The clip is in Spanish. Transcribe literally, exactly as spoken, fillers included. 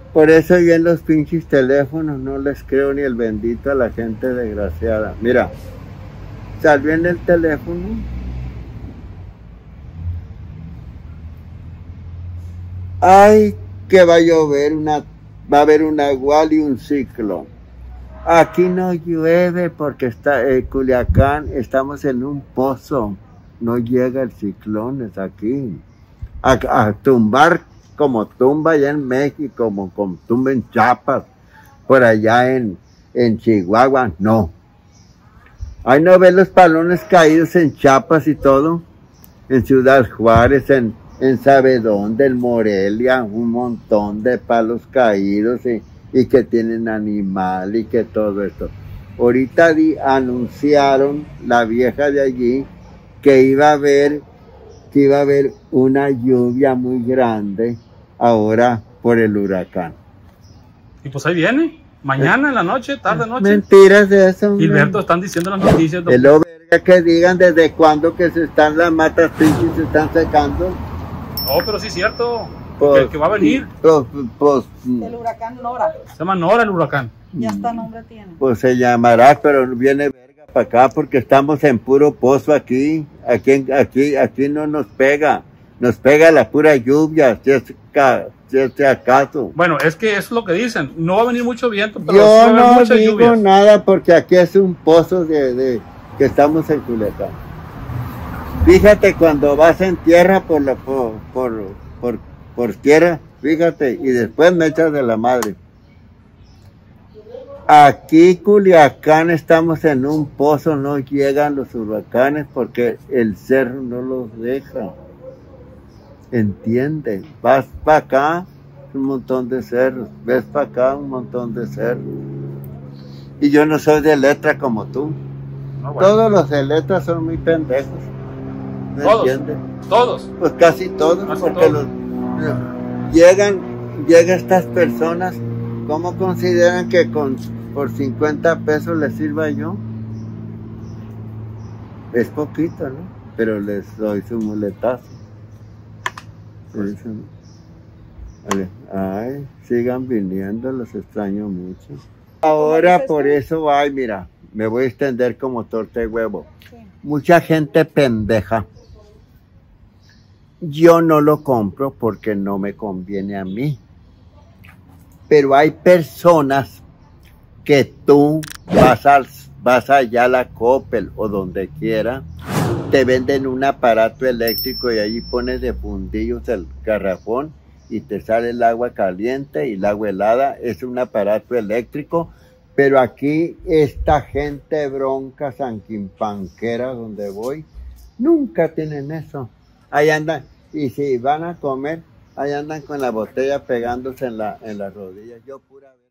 Por eso yo en los pinches teléfonos no les creo ni el bendito a la gente desgraciada. Mira, salió en el teléfono. Ay, que va a llover, una, va a haber un agual y un ciclón. Aquí no llueve porque está en eh, Culiacán, estamos en un pozo. No llega el ciclón, es aquí. A, a tumbar como tumba allá en México, como, como tumba en Chiapas, por allá en, en Chihuahua, no. Ahí no ven los palones caídos en Chiapas y todo, en Ciudad Juárez, en, en sabe dónde, en Morelia, un montón de palos caídos y, y que tienen animal y que todo esto. Ahorita di, anunciaron la vieja de allí que iba a haber, que iba a haber una lluvia muy grande ahora por el huracán. Y pues ahí viene, mañana en la noche, tarde noche. Mentiras de eso. Gilberto, están diciendo las noticias. Es lo verga que digan desde cuándo que se están las matas pinches se están secando. No, pero sí es cierto, Pues, que, que va a venir. Pues, pues, El huracán Nora. Se llama Nora el huracán. Ya hasta nombre tiene. pues se llamará, pero viene verga para acá porque estamos en puro pozo aquí. Aquí, aquí, aquí no nos pega. Nos pega la pura lluvia, si es, si es acaso. Bueno, es que eso es lo que dicen. No va a venir mucho viento, pero Yo sí va a haber no muchas digo lluvias. nada porque aquí es un pozo de, de que estamos en Culiacán. Fíjate cuando vas en tierra por la por, por, por, por tierra, fíjate, y después me echas de la madre. Aquí Culiacán estamos en un pozo, no llegan los huracanes porque el cerro no los deja. ¿Entiendes? Vas para acá, un montón de cerros, ves para acá, un montón de cerros. Y yo no soy de letra como tú. No, bueno. Todos los de letra son muy pendejos. ¿Me Todos, entiendes? todos. Pues casi todos, Casi porque todos. los llegan, llegan estas personas, ¿cómo consideran que con por cincuenta pesos les sirva yo? Es poquito, ¿no? Pero les doy su muletazo. Sí, sí. Vale. Ay, sigan viniendo, los extraño mucho. Ahora por eso, ay, mira, me voy a extender como torta de huevo. Sí. Mucha gente pendeja. Yo no lo compro porque no me conviene a mí. Pero hay personas que tú vas, al, vas allá a la Coppel o donde quiera, te venden un aparato eléctrico y allí pones de fundillos el garrafón y te sale el agua caliente y el agua helada. Es un aparato eléctrico, pero aquí esta gente bronca, sanquimpanquera, donde voy, nunca tienen eso. Ahí andan, y si van a comer, ahí andan con la botella pegándose en la, en las rodillas. Yo pura vez.